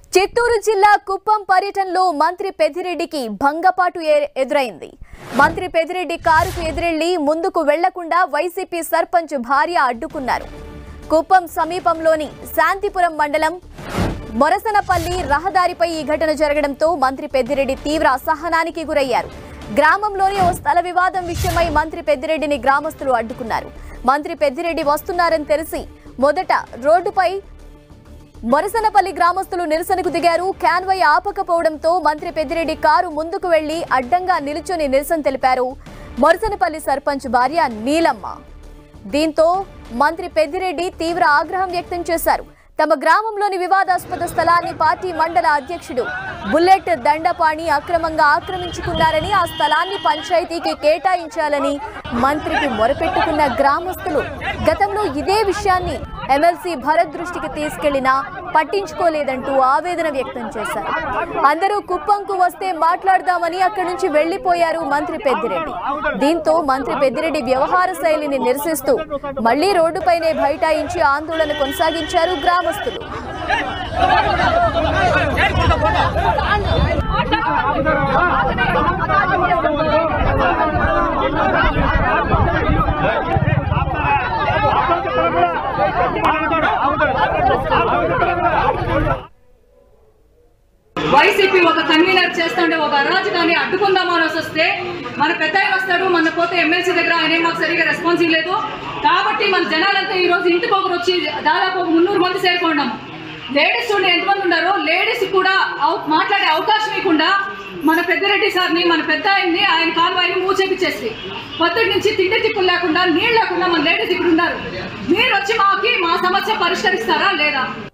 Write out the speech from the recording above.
చిత్తూరు జిల్లా కుప్పం పర్యటనలో మంత్రి పెద్దిరెడ్డికి భంగపాటు ఎదురైంది. మంత్రి పెద్దిరెడ్డి కారుకు ఎదురెళ్లి ముందుకు వెళ్లకుండా వైసీపీ సర్పంచ్ భార్య అడ్డుకున్నారు. కుప్పం సమీపంలోని శాంతిపురం మండలం మొరసనపల్లి రహదారిపై ఈ ఘటన జరగడంతో మంత్రి పెద్దిరెడ్డి తీవ్ర అసహనానికి గురయ్యారు. గ్రామంలోని ఓ స్థల వివాదం విషయమై మంత్రి పెద్దిరెడ్డిని గ్రామస్తులు అడ్డుకున్నారు. మంత్రి పెద్దిరెడ్డి వస్తున్నారని తెలిసి మొదట రోడ్డుపై మొరసనపల్లి గ్రామస్తులు నిరసనకు దిగారు. క్యాన్వై ఆపకపోవడంతో మంత్రి పెద్దిరెడ్డి కారు ముందుకు వెళ్లి అడ్డంగా నిలుచొని నిరసన తెలిపారు మొరసనపల్లి సర్పంచ్ భార్య నీలమ్మ. దీంతో మంత్రి పెద్దిరెడ్డి తీవ్ర ఆగ్రహం వ్యక్తం చేశారు. తమ గ్రామంలోని వివాదాస్పద స్థలాన్ని పార్టీ మండల అధ్యక్షుడు బుల్లెట్ దండపాణి అక్రమంగా ఆక్రమించుకున్నారని, ఆ స్థలాన్ని పంచాయతీకి కేటాయించాలని మంత్రికి మొరపెట్టుకున్న గ్రామస్తులు గతంలో ఇదే విషయాన్ని ఎమ్మెల్సీ భరత్ దృష్టికి తీసుకెళ్లినా పట్టించుకోలేదంటూ ఆవేదన వ్యక్తం చేశారు. అందరూ కుప్పంకు వస్తే మాట్లాడదామని అక్కడి నుంచి వెళ్లిపోయారు మంత్రి పెద్దిరెడ్డి. దీంతో మంత్రి పెద్దిరెడ్డి వ్యవహార శైలిని నిరసిస్తూ మళ్లీ రోడ్డుపైనే బైఠాయించి ఆందోళన కొనసాగించారు గ్రామస్తులు. వైసీపీ ఒక కన్వీనర్ చేస్తుంటే ఒక అరాజకాన్ని అడ్డుకుందామని వస్తే మన పెద్ద ఆయన వస్తాడు, మన పోతే ఎమ్మెల్సీ దగ్గర ఆయన మాకు సరిగా రెస్పాన్స్ ఇవ్వలేదు. కాబట్టి మన జనాలంతా ఈ రోజు ఇంటికి ఒకరు వచ్చి దాదాపు 300 మంది చేరుకున్నాము. లేడీస్ చూడండి ఎంతమంది ఉన్నారో, లేడీస్ కూడా మాట్లాడే అవకాశం ఇవ్వకుండా మన పెద్దిరెడ్డి సార్ని, మన పెద్ద ఆయన్ని, ఆయన కాన్వాయ్ని మూవ్ చేపించేసి పొద్దుటి నుంచి తిండి తిప్పులు లేకుండా, నీళ్ళు లేకుండా మన లేడీస్ ఇక్కడ ఉన్నారు. మీరు వచ్చి మా సమస్య పరిష్కరిస్తారా లేదా?